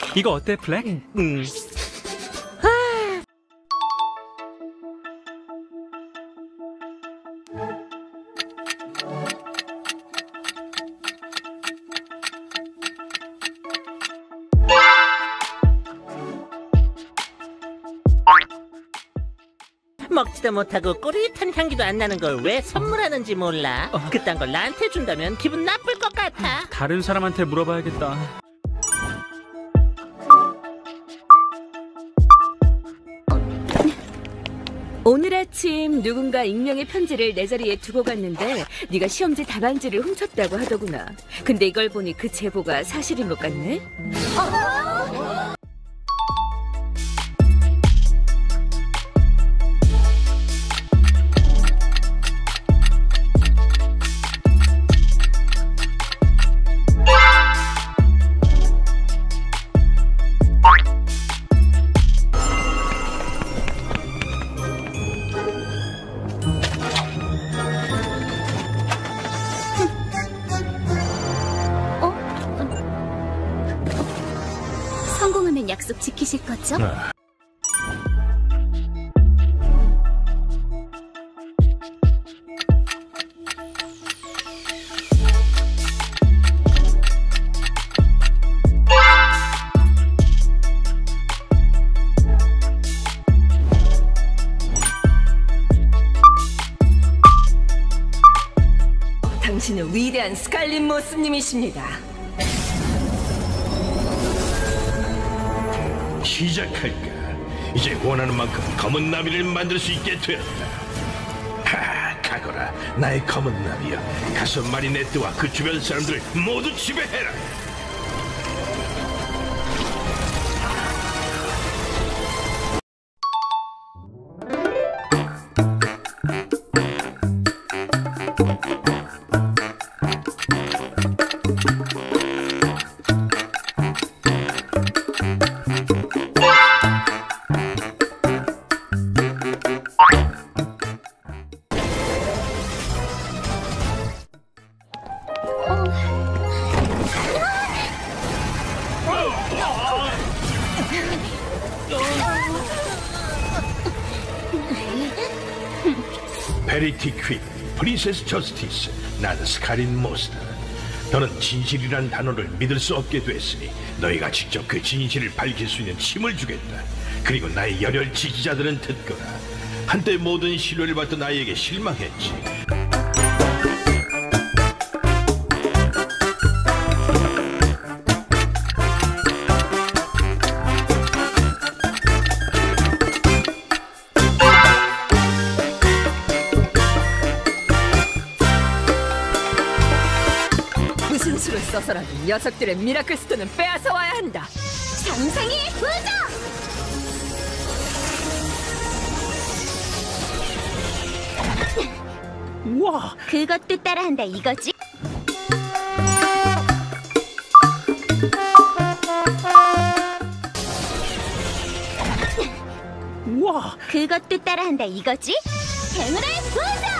이거 어때, 블랙? 먹지도 못하고 꼬릿한 향기도 안 나는 걸 왜 선물하는지 몰라. 그딴 걸 나한테 준다면 기분 나쁠 것 같아. 다른 사람한테 물어봐야겠다. 오늘 아침 누군가 익명의 편지를 내 자리에 두고 갔는데 네가 시험지 답안지를 훔쳤다고 하더구나. 근데 이걸 보니 그 제보가 사실인 것 같네? 성공하면 약속 지키실 거죠? 당신은 위대한 스칼린 모스님이십니다. 시작할까? 이제 원하는 만큼 검은 나비를 만들 수 있게 되었다. 가거라, 나의 검은 나비여. 가서 마리네트와 그 주변 사람들을 모두 지배해라. 베리티 퀸, 프린세스 저스티스, 나는 스칼린 모스다. 너는 진실이란 단어를 믿을 수 없게 됐으니 너희가 직접 그 진실을 밝힐 수 있는 힘을 주겠다. 그리고 나의 열혈 지지자들은 듣거라. 한때 모든 신뢰를 받던 나에게 실망했지. 무슨 수를 써서라도 녀석들의 미라클 스톤은 빼앗아 와야 한다. 상상의 부정! 우와! 그것도 따라한다 이거지? 우와! 그것도 따라한다 이거지? 행운의 부정!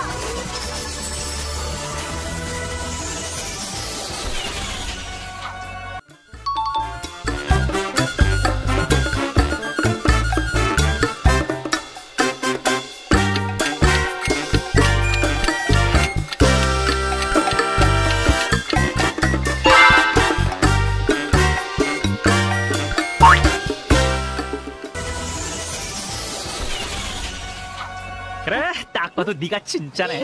그래, 딱 봐도 네가 진짜네.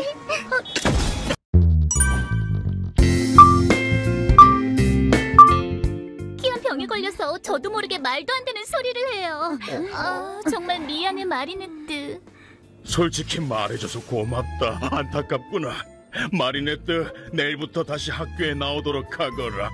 키운 병에 걸려서 저도 모르게 말도 안 되는 소리를 해요. 정말 미안해 마리네트. 솔직히 말해줘서 고맙다. 안타깝구나. 마리네트, 내일부터 다시 학교에 나오도록 하거라.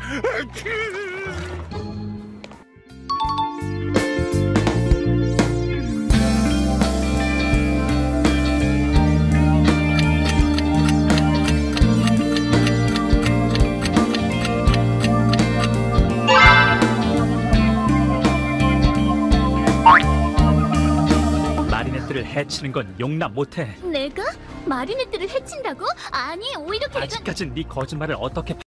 마리네트를 해치는 건 용납 못해. 내가? 마리네트를 해친다고? 아니 오히려 걔가... 아직까진 네 거짓말을 어떻게